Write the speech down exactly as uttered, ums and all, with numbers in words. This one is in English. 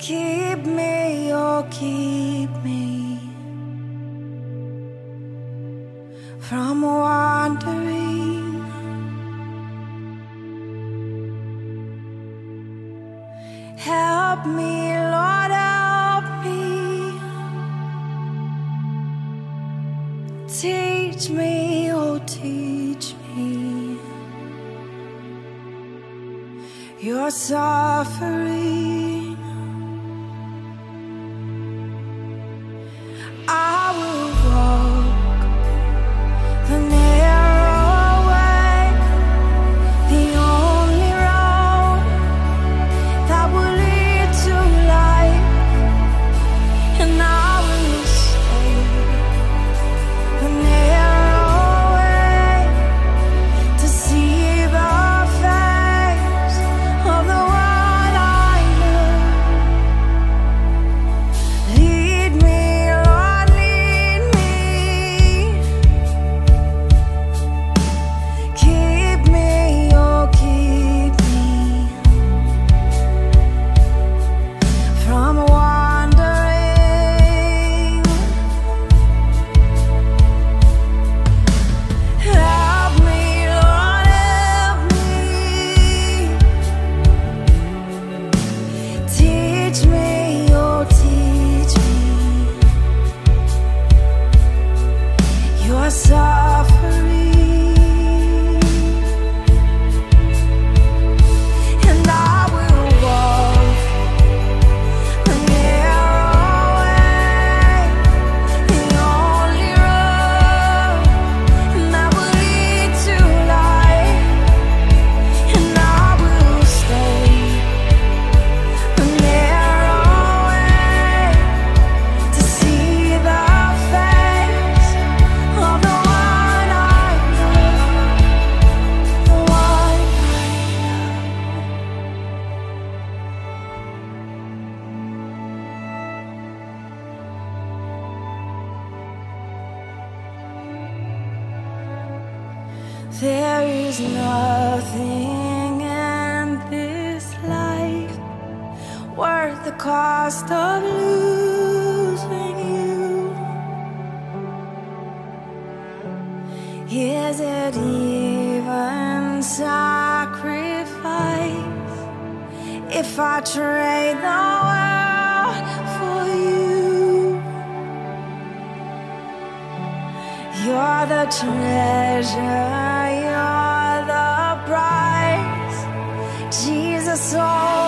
Keep me, oh keep me from wandering. Help me, Lord, help me. Teach me, oh teach me your suffering. I will walk the narrow way, the only road that will lead to life, and I will stay the narrow way to see the face of the one I love. Lead me, there is nothing in this life worth the cost of losing you. Is it even sacrifice if I trade the world for you? You're the treasure, you're the prize, Jesus. Oh,